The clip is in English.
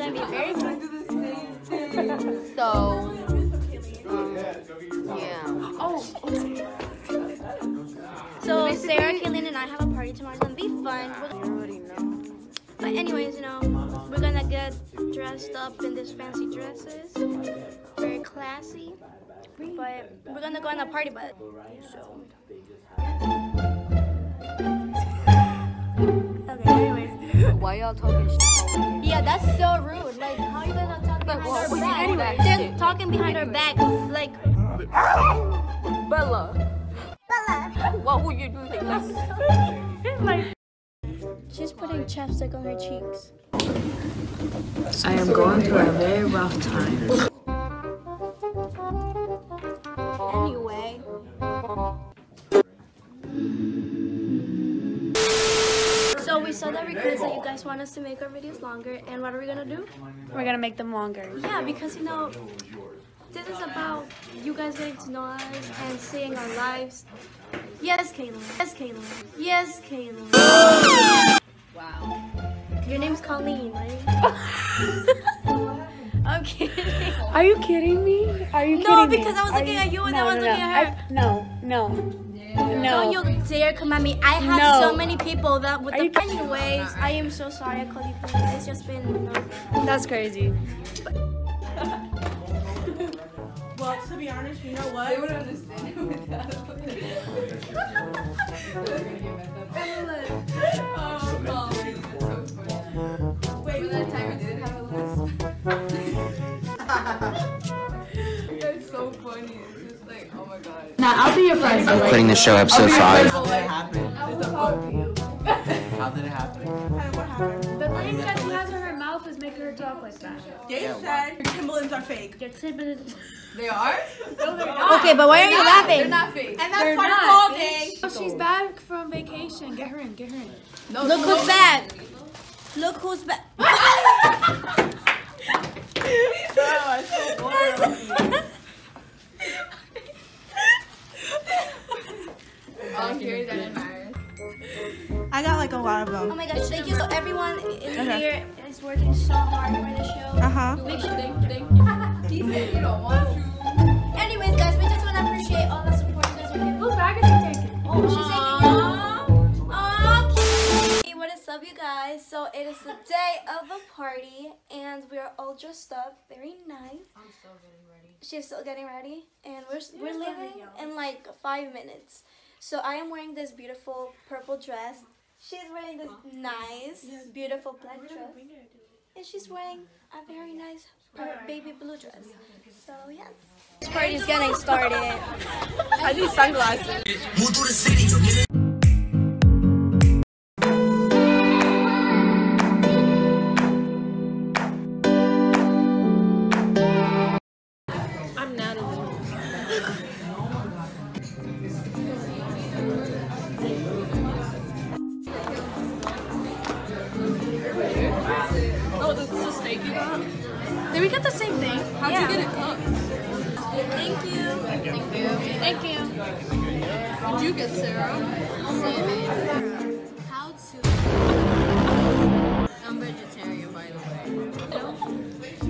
gonna be very fun. So, yeah. Oh. So Sarah, Kaylin, and I have a party tomorrow. It's gonna be fun. But anyways, you know, we're gonna get dressed up in these fancy dresses. Very classy. But we're gonna go on a party, but so. Okay, anyways. Why y'all talking shit? Yeah, that's so rude. Like, how are you gonna talk behind our back? Anyway, they're talking behind our back, like. Bella. What would you do to Like. She's putting chapstick on her cheeks. I am going through a very rough time. Anyway. So we saw that request that you guys want us to make our videos longer, and what are we gonna do? We're gonna make them longer. Yeah, because you know, this is about you guys getting to know us and seeing our lives. Yes, Kaylin. Yes, Kaylin. Yes, Kaylin. Wow. Your name's Colleen, right? I'm kidding. Are you kidding me? Are you kidding me? No, because I was looking at you and I was looking at her. No. Don't you dare come at me. I have so many people that would. Anyways, I am so sorry I called you please. It's just been, you know. That's crazy. Well, to be honest, you know what? They would understand it without Wait, that time we didn't have a list. That's so funny. It's just like, oh my god. Nah, I'll be your friend. I'm quitting the show, episode 5. How did it happen? How did it happen? What happened? The thing that she has in her mouth is making her talk like that. They said your Timberlands are fake. Your Timberlands. They are? No, they're not. Okay, but why are you laughing? They're not fake. And that's They're part not. of all day. Oh, she's back from vacation. Get her in. Get her in. No, Look who's back. Look who's back. I got like a lot of them. Oh my gosh, thank you. So everyone in here is working so hard for the show. Make sure. Thank you. He said you don't want to. Anyways, guys, we just want to appreciate all the support you guys are giving. Whose bag is she taking? Oh, she's taking it. Hey, what is up, you guys? So it is the day of the party, and we are all dressed up. Very nice. I'm still getting ready. She's still getting ready, and we're leaving in like 5 minutes. So I am wearing this beautiful purple dress. She's wearing this nice, beautiful black dress. And she's wearing a very nice baby blue dress. So yeah. This party is getting started. I need sunglasses. I'm Natalie. Oh, this is a steak you got? Did we get the same thing? How'd you get it cooked? Thank you. Thank you. Thank you. What'd you get, Sarah? Salmon. How to... I'm vegetarian, by the way.